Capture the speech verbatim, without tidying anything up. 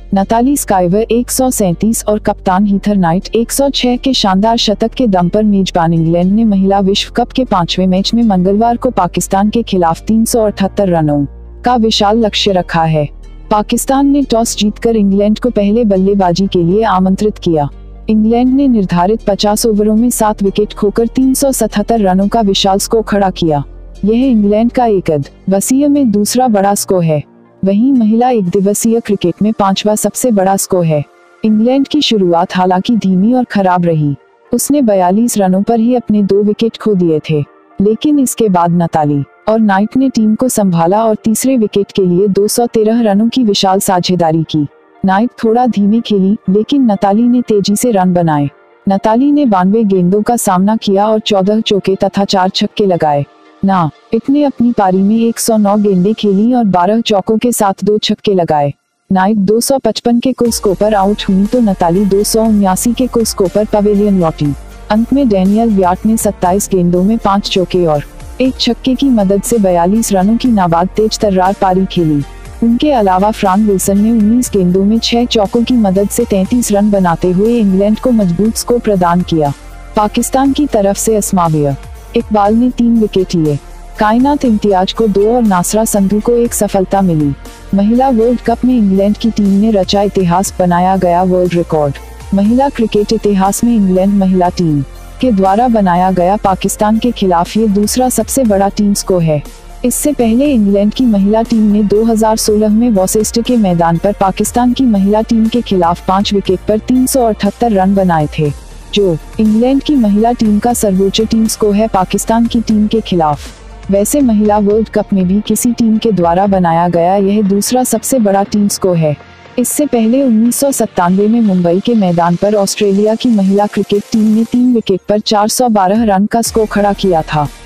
Natalie स्काइवर एक सौ सैंतीस और कप्तान हीथर नाइट एक सौ छह के शानदार शतक के दम पर मेजबान इंग्लैंड ने महिला विश्व कप के पांचवें मैच में मंगलवार को पाकिस्तान के खिलाफ तीन सौ अठहत्तर रनों का विशाल लक्ष्य रखा है। पाकिस्तान ने टॉस जीतकर इंग्लैंड को पहले बल्लेबाजी के लिए आमंत्रित किया। इंग्लैंड ने निर्धारित पचास ओवरों में सात विकेट खोकर तीन सौ सतहत्तर रनों का विशाल स्कोर खड़ा किया। यह इंग्लैंड का एकद वसीय में दूसरा बड़ा स्कोर है। वहीं महिला एक दिवसीय क्रिकेट में पांचवा सबसे बड़ा स्कोर है। इंग्लैंड की शुरुआत हालांकि धीमी और खराब रही। उसने बयालीस रनों पर ही अपने दो विकेट खो दिए थे, लेकिन इसके बाद नताली और नाइट ने टीम को संभाला और तीसरे विकेट के लिए दो सौ तेरह रनों की विशाल साझेदारी की। नाइट थोड़ा धीमी खेली, लेकिन नताली ने तेजी से रन बनाए। नताली ने बानवे गेंदों का सामना किया और चौदह चौके तथा चार छक्के लगाए। ना इतने अपनी पारी में एक सौ नौ गेंदें खेली और बारह चौकों के साथ दो छक्के लगाए। नाइट दो सौ पचपन के कुल स्कोर पर आउट हुई तो नताली दो सौ उन्यासी के कुल स्कोर पर पवेलियन लौटी। अंत में डैनियल व्याट ने सत्ताईस गेंदों में पांच चौके और एक छक्के की मदद से बयालीस रनों की नाबाद तेज तर्रार पारी खेली। उनके अलावा फ्रांक विल्सन ने उन्नीस गेंदों में छह चौकों की मदद से तैंतीस रन बनाते हुए इंग्लैंड को मजबूत स्कोर प्रदान किया। पाकिस्तान की तरफ से अस्माविया इकबाल ने तीन विकेट लिए। कायनात इम्तियाज को दो और नासरा संधू को एक सफलता मिली। महिला वर्ल्ड कप में इंग्लैंड की टीम ने रचा इतिहास, बनाया गया वर्ल्ड रिकॉर्ड। महिला क्रिकेट इतिहास में इंग्लैंड महिला टीम के द्वारा बनाया गया पाकिस्तान के खिलाफ ये दूसरा सबसे बड़ा टीम स्कोर है। इससे पहले इंग्लैंड की महिला टीम ने दो हज़ार सोलह में वॉसेस्टर के मैदान पर पाकिस्तान की महिला टीम के खिलाफ पांच विकेट पर तीन सौ अठहत्तर रन बनाए थे, जो इंग्लैंड की महिला टीम का सर्वोच्च टीम स्कोर है पाकिस्तान की टीम के खिलाफ। वैसे महिला वर्ल्ड कप में भी किसी टीम के द्वारा बनाया गया यह दूसरा सबसे बड़ा टीम स्कोर है। इससे पहले उन्नीस सौ सत्तानवे में मुंबई के मैदान पर ऑस्ट्रेलिया की महिला क्रिकेट टीम ने तीन विकेट पर चार सौ बारह रन का स्कोर खड़ा किया था।